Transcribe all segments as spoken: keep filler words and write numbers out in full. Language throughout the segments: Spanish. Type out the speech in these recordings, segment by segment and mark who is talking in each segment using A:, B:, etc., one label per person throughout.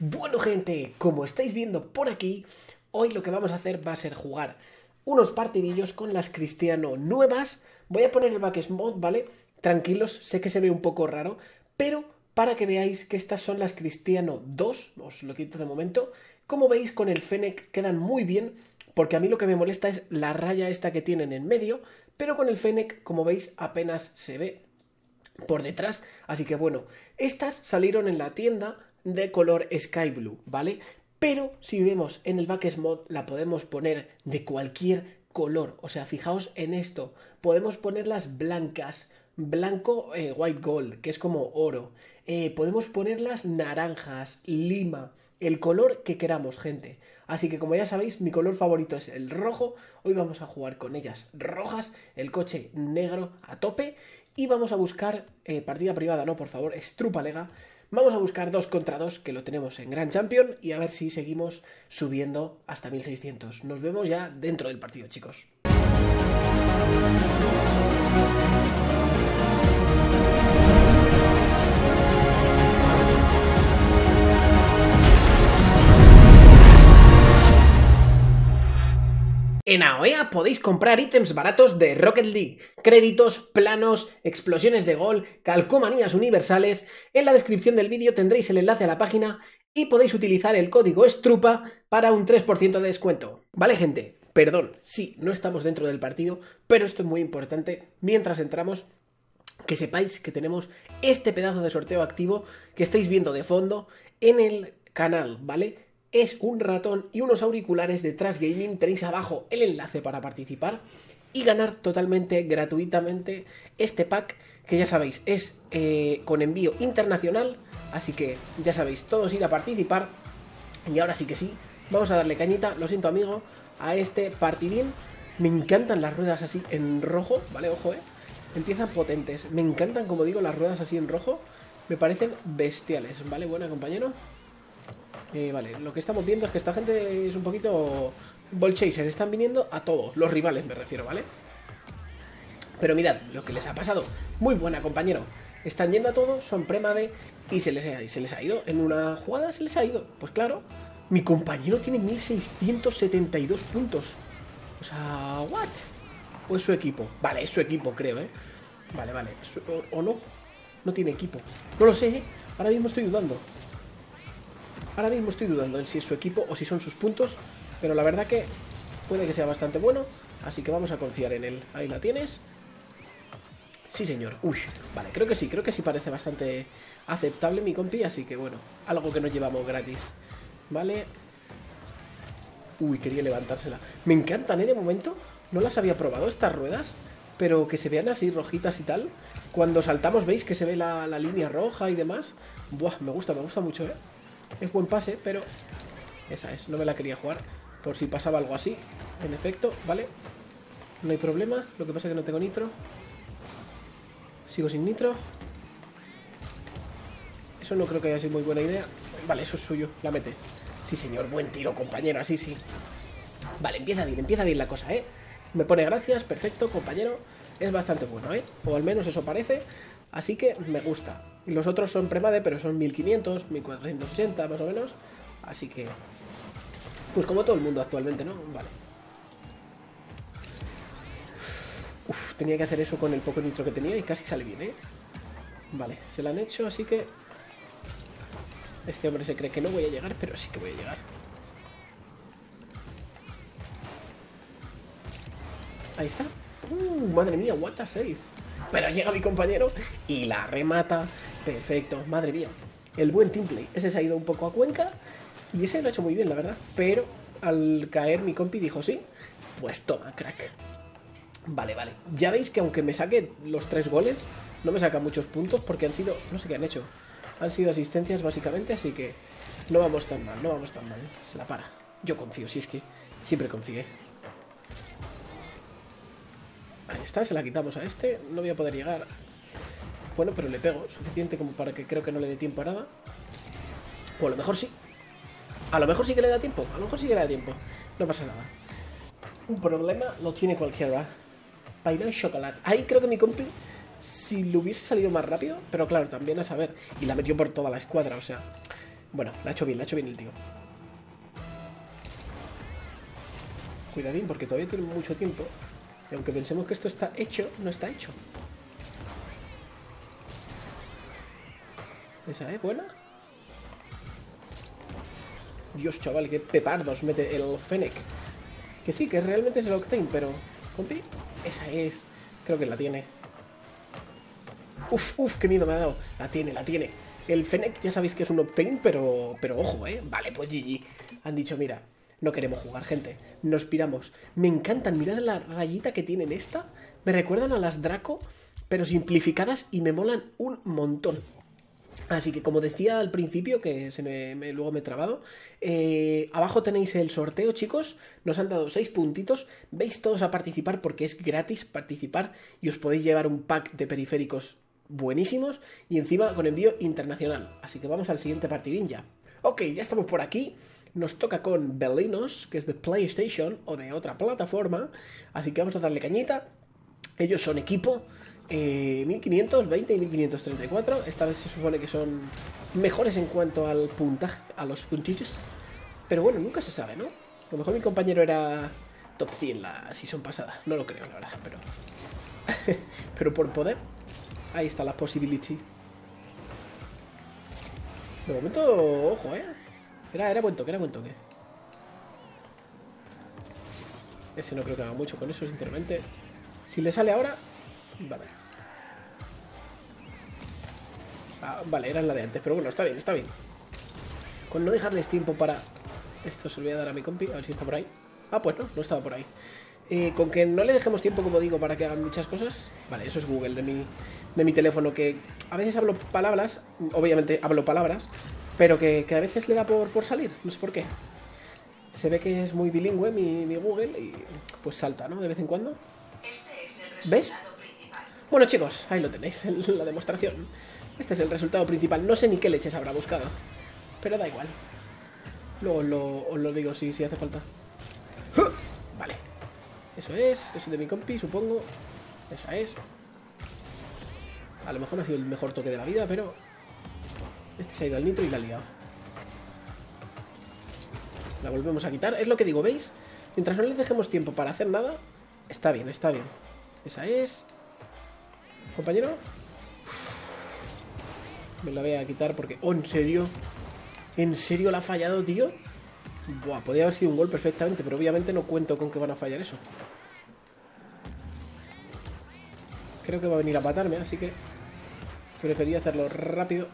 A: Bueno, gente, como estáis viendo por aquí, hoy lo que vamos a hacer va a ser jugar unos partidillos con las Cristiano nuevas. Voy a poner el Back Mod, ¿vale? Tranquilos, sé que se ve un poco raro, pero para que veáis que estas son las Cristiano dos, os lo quito de momento. Como veis, con el Fennec quedan muy bien, porque a mí lo que me molesta es la raya esta que tienen en medio, pero con el Fennec, como veis, apenas se ve por detrás. Así que bueno, estas salieron en la tienda de color Sky Blue, ¿vale? Pero si vemos en el Back Mod la podemos poner de cualquier color. O sea, fijaos en esto, podemos ponerlas blancas, blanco eh, white gold, que es como oro. Eh, podemos ponerlas naranjas, lima, el color que queramos, gente. Así que como ya sabéis, mi color favorito es el rojo. Hoy vamos a jugar con ellas rojas, el coche negro a tope. Y vamos a buscar, eh, partida privada, no, por favor, Strupalega. Vamos a buscar dos contra dos, que lo tenemos en Grand Champion, y a ver si seguimos subiendo hasta mil seiscientos. Nos vemos ya dentro del partido, chicos. En A O E A podéis comprar ítems baratos de Rocket League, créditos, planos, explosiones de gol, calcomanías universales. En la descripción del vídeo tendréis el enlace a la página y podéis utilizar el código STRUPA para un tres por ciento de descuento. Vale, gente, perdón, sí, no estamos dentro del partido, pero esto es muy importante. Mientras entramos, que sepáis que tenemos este pedazo de sorteo activo que estáis viendo de fondo en el canal, ¿vale? Es un ratón y unos auriculares de Trash Gaming. Tenéis abajo el enlace para participar y ganar totalmente gratuitamente este pack, que ya sabéis es eh, con envío internacional. Así que ya sabéis, todos ir a participar. Y ahora sí que sí, vamos a darle cañita, lo siento amigo, a este partidín. Me encantan las ruedas así en rojo, ¿vale? Ojo, eh, empiezan potentes. Me encantan, como digo, las ruedas así en rojo. Me parecen bestiales, ¿vale? Buena, compañero. Eh, vale, lo que estamos viendo es que esta gente es un poquito ball chaser, están viniendo a todos, los rivales me refiero, ¿vale? Pero mirad lo que les ha pasado. Muy buena, compañero. Están yendo a todos, son premade y se les, ha, se les ha ido. En una jugada se les ha ido. Pues claro, mi compañero tiene mil seiscientos setenta y dos puntos. O sea, ¿what? ¿O es su equipo? Vale, es su equipo, creo, ¿eh? Vale, vale, o, o no. No tiene equipo. No lo sé, ¿eh? Ahora mismo estoy dudando. Ahora mismo estoy dudando en si es su equipo o si son sus puntos, pero la verdad que puede que sea bastante bueno, así que vamos a confiar en él. Ahí la tienes. Sí, señor. Uy, vale, creo que sí, creo que sí parece bastante aceptable mi compi, así que bueno, algo que nos llevamos gratis. Vale. Uy, quería levantársela. Me encantan, ¿eh? De momento no las había probado estas ruedas, pero que se vean así rojitas y tal. Cuando saltamos, ¿veis que se ve la, la línea roja y demás? Buah, me gusta, me gusta mucho, ¿eh? Es buen pase, pero esa es, no me la quería jugar por si pasaba algo así. En efecto, vale, no hay problema. Lo que pasa es que no tengo nitro. Sigo sin nitro. Eso no creo que haya sido muy buena idea. Vale, eso es suyo, la mete. Sí, señor, buen tiro, compañero, así sí. Vale, empieza bien, empieza bien la cosa, ¿eh? Me pone gracias, perfecto, compañero. Es bastante bueno, ¿eh? O al menos eso parece. Así que me gusta. Y los otros son premade, pero son mil quinientos, mil cuatrocientos ochenta más o menos. Así que, pues como todo el mundo actualmente, ¿no? Vale. Uf, tenía que hacer eso con el poco nitro que tenía y casi sale bien, ¿eh? Vale, se lo han hecho, así que este hombre se cree que no voy a llegar, pero sí que voy a llegar. Ahí está. Uh, madre mía, what a save. Pero llega mi compañero y la remata. Perfecto, madre mía. El buen teamplay. Ese se ha ido un poco a Cuenca y ese lo ha hecho muy bien, la verdad. Pero al caer mi compi dijo sí. Pues toma, crack. Vale, vale. Ya veis que aunque me saque los tres goles, no me saca muchos puntos porque han sido, no sé qué han hecho. Han sido asistencias básicamente, así que no vamos tan mal, no vamos tan mal. Se la para. Yo confío, si es que siempre confié. Ahí está, se la quitamos a este. No voy a poder llegar. Bueno, pero le pego suficiente como para que creo que no le dé tiempo a nada. O a lo mejor sí. A lo mejor sí que le da tiempo. A lo mejor sí que le da tiempo. No pasa nada. Un problema lo tiene cualquiera. Paina y chocolate. Ahí creo que mi compi, si le hubiese salido más rápido, pero claro, también a saber. Y la metió por toda la escuadra, o sea, Bueno, la ha hecho bien, la ha hecho bien el tío. Cuidadín, porque todavía tiene mucho tiempo. Y aunque pensemos que esto está hecho, no está hecho. Esa es buena. Dios, chaval, qué pepardos mete el Fennec. Que sí, que realmente es el Octane, pero... Compi, esa es. Creo que la tiene. Uf, uf, qué miedo me ha dado. La tiene, la tiene. El Fennec ya sabéis que es un Octane, pero... Pero ojo, eh. Vale, pues G G. Han dicho, mira, no queremos jugar, gente. Nos piramos. Me encantan, mirad la rayita que tienen esta. Me recuerdan a las Draco, pero simplificadas y me molan un montón. Así que como decía al principio, que se me, me, luego me he trabado, eh, abajo tenéis el sorteo, chicos. Nos han dado seis puntitos. Veis todos a participar porque es gratis participar y os podéis llevar un pack de periféricos buenísimos y encima con envío internacional. Así que vamos al siguiente partidín ya. Ok, ya estamos por aquí. Nos toca con Belinos, que es de PlayStation o de otra plataforma. Así que vamos a darle cañita. Ellos son equipo. Eh, mil quinientos veinte y mil quinientos treinta y cuatro. Esta vez se supone que son mejores en cuanto al puntaje, a los puntillos. Pero bueno, nunca se sabe, ¿no? A lo mejor mi compañero era top cien la season pasada. No lo creo, la verdad, pero... pero por poder, ahí está la possibility. De momento, ojo, ¿eh? Era, era buen toque, era buen toque. Ese no creo que haga mucho con eso, sinceramente. Si le sale ahora... Vale. Ah, vale, era la de antes, pero bueno, está bien, está bien. Con no dejarles tiempo para... Esto se lo voy a dar a mi compi, a ver si está por ahí. Ah, pues no, no estaba por ahí. Eh, con que no le dejemos tiempo, como digo, para que hagan muchas cosas. Vale, eso es Google de mi, de mi teléfono, que a veces hablo palabras, obviamente hablo palabras, pero que, que a veces le da por, por salir, no sé por qué. Se ve que es muy bilingüe mi, mi Google y pues salta, ¿no? De vez en cuando.
B: Este es el
A: ¿Ves? Bueno, chicos, ahí lo tenéis, en la demostración. Este es el resultado principal. No sé ni qué leches habrá buscado, pero da igual. Luego os lo, os lo digo si, si hace falta. Vale. Eso es, eso es de mi compi, supongo. Esa es. A lo mejor no ha sido el mejor toque de la vida, pero... Este se ha ido al nitro y la ha liado. La volvemos a quitar. Es lo que digo, ¿veis? Mientras no les dejemos tiempo para hacer nada, está bien, está bien. Esa es... Compañero. Me la voy a quitar porque... Oh, ¿en serio? ¿En serio la ha fallado, tío? Buah, podría haber sido un gol perfectamente, pero obviamente no cuento con que van a fallar eso. Creo que va a venir a matarme, así que prefería hacerlo rápido.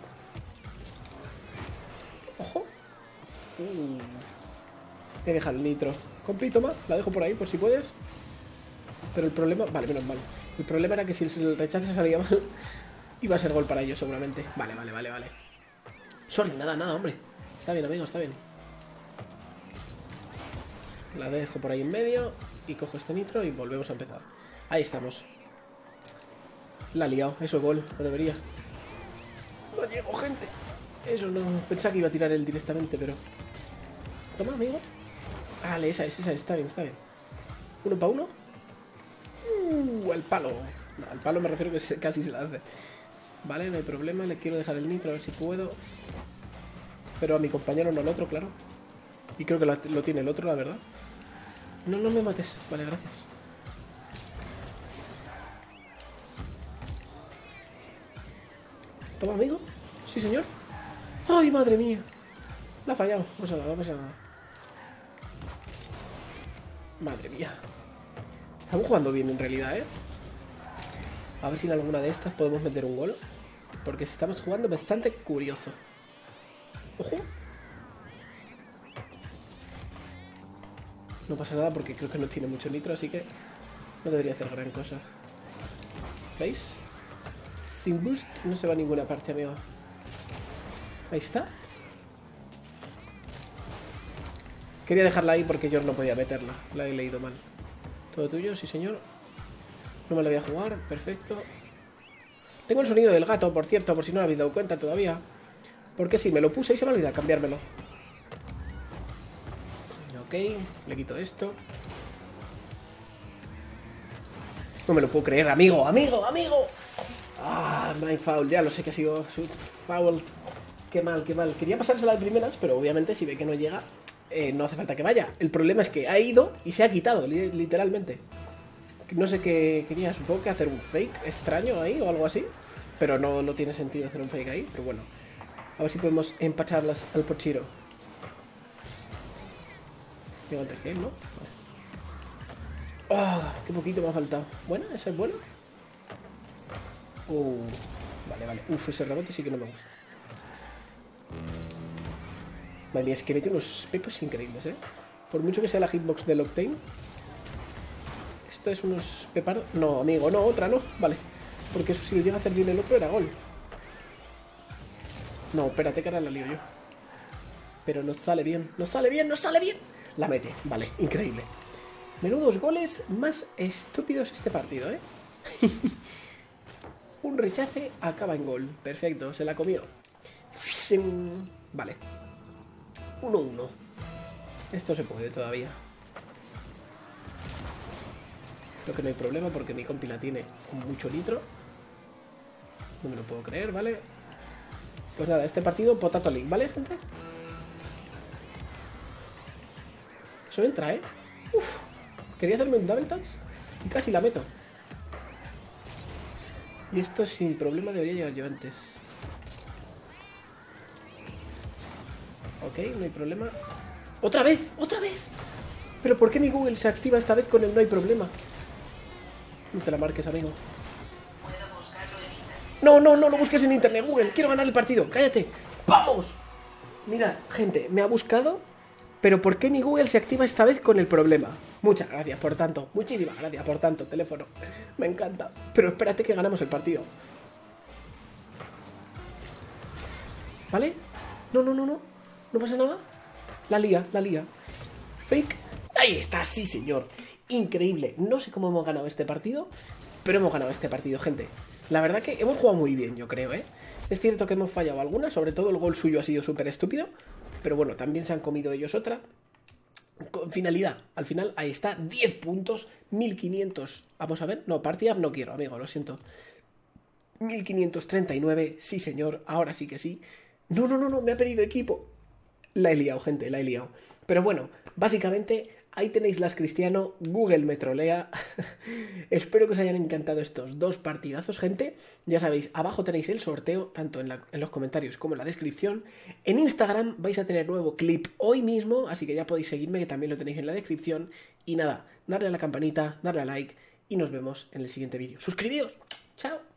A: ¡Ojo! Uh. He dejado el nitro. Compi, toma, la dejo por ahí por si puedes. Pero el problema... Vale, menos mal. El problema era que si el rechazo se salía mal, iba a ser gol para ellos seguramente. Vale, vale, vale, vale. Sorry, nada, nada, hombre. Está bien, amigo, está bien. La dejo por ahí en medio y cojo este nitro y volvemos a empezar. Ahí estamos. La ha liado, eso es gol, no debería. No llego, gente. Eso no, pensaba que iba a tirar él directamente, pero... Toma, amigo. Vale, esa es, esa es, está bien, está bien. Uno para uno. Uh, al palo. No, al palo me refiero que se, casi se la hace. Vale, no hay problema, le quiero dejar el nitro a ver si puedo. Pero a mi compañero no al otro, claro. Y creo que lo, lo tiene el otro, la verdad. No, no me mates. Vale, gracias. Toma, amigo. Sí, señor. ¡Ay, madre mía! La ha fallado. No pasa nada, no pasa nada. Madre mía. Estamos jugando bien en realidad, ¿eh? A ver si en alguna de estas podemos meter un gol. Porque estamos jugando bastante curioso. ¡Ojo! No pasa nada porque creo que no tiene mucho nitro, así que no debería hacer gran cosa. ¿Veis? Sin boost no se va a ninguna parte, amigo. Ahí está. Quería dejarla ahí porque yo no podía meterla. La he leído mal. Todo tuyo, sí señor. No me la voy a jugar, perfecto. Tengo el sonido del gato, por cierto, por si no lo habéis dado cuenta todavía. Porque sí, me lo puse y se me olvidó cambiármelo. Ok, le quito esto. No me lo puedo creer, amigo, amigo, amigo. Ah, my foul, ya lo sé que ha sido su foul. Qué mal, qué mal. Quería pasársela de primeras, pero obviamente si ve que no llega, eh, no hace falta que vaya. El problema es que ha ido y se ha quitado, li literalmente. No sé qué quería, supongo que hacer un fake extraño ahí o algo así. Pero no, no tiene sentido hacer un fake ahí, pero bueno. A ver si podemos empacharlas al pochiro. Llego antes que él, ¿no? Oh, qué poquito me ha faltado. Bueno, ¿esa es buena? Uh, vale, vale. Uf, ese rebote sí que no me gusta. Madre mía, es que mete unos pepos increíbles, ¿eh? Por mucho que sea la hitbox del Octane. Esto es unos pepardos. No, amigo, no, otra no. Vale. Porque eso si lo llega a hacer bien el otro era gol. No, espérate que ahora la lío yo. Pero no sale bien, no sale bien, no sale bien. La mete, vale, increíble. Menudos goles más estúpidos este partido, ¿eh? Un rechace acaba en gol. Perfecto, se la comió. Vale. uno uno. Esto se puede todavía. Creo que no hay problema porque mi compi la tiene con mucho litro. No me lo puedo creer, ¿vale? Pues nada, este partido Potato League, ¿vale, gente? Eso entra, ¿eh? Uf. Quería hacerme un double touch y casi la meto. Y esto sin problema debería llegar yo antes. Ok, no hay problema. ¡Otra vez! ¡Otra vez! ¿Pero por qué mi Google se activa esta vez con el no hay problema? No te la marques, amigo. No, no, no lo busques en internet, Google. Quiero ganar el partido. ¡Cállate! ¡Vamos! Mira, gente, me ha buscado. Pero ¿por qué mi Google se activa esta vez con el problema? Muchas gracias por tanto. Muchísimas gracias por tanto, teléfono. Me encanta. Pero espérate que ganamos el partido. ¿Vale? No, no, no, no. No pasa nada. La lía, la lía. Fake. Ahí está, sí, señor. Increíble. No sé cómo hemos ganado este partido, pero hemos ganado este partido, gente. La verdad que hemos jugado muy bien, yo creo, ¿eh? Es cierto que hemos fallado algunas, sobre todo el gol suyo ha sido súper estúpido. Pero bueno, también se han comido ellos otra. Con finalidad, al final, ahí está, diez puntos, mil quinientos. Vamos a ver, no, partida no quiero, amigo, lo siento. mil quinientos treinta y nueve, sí señor, ahora sí que sí. No, no, no, no, me ha pedido equipo. La he liado, gente, la he liado. Pero bueno, básicamente ahí tenéis las Cristiano, Google me trolea. Espero que os hayan encantado estos dos partidazos, gente. Ya sabéis, abajo tenéis el sorteo, tanto en, la, en los comentarios como en la descripción. En Instagram vais a tener nuevo clip hoy mismo, así que ya podéis seguirme, que también lo tenéis en la descripción. Y nada, darle a la campanita, darle a like y nos vemos en el siguiente vídeo. ¡Suscribíos! ¡Chao!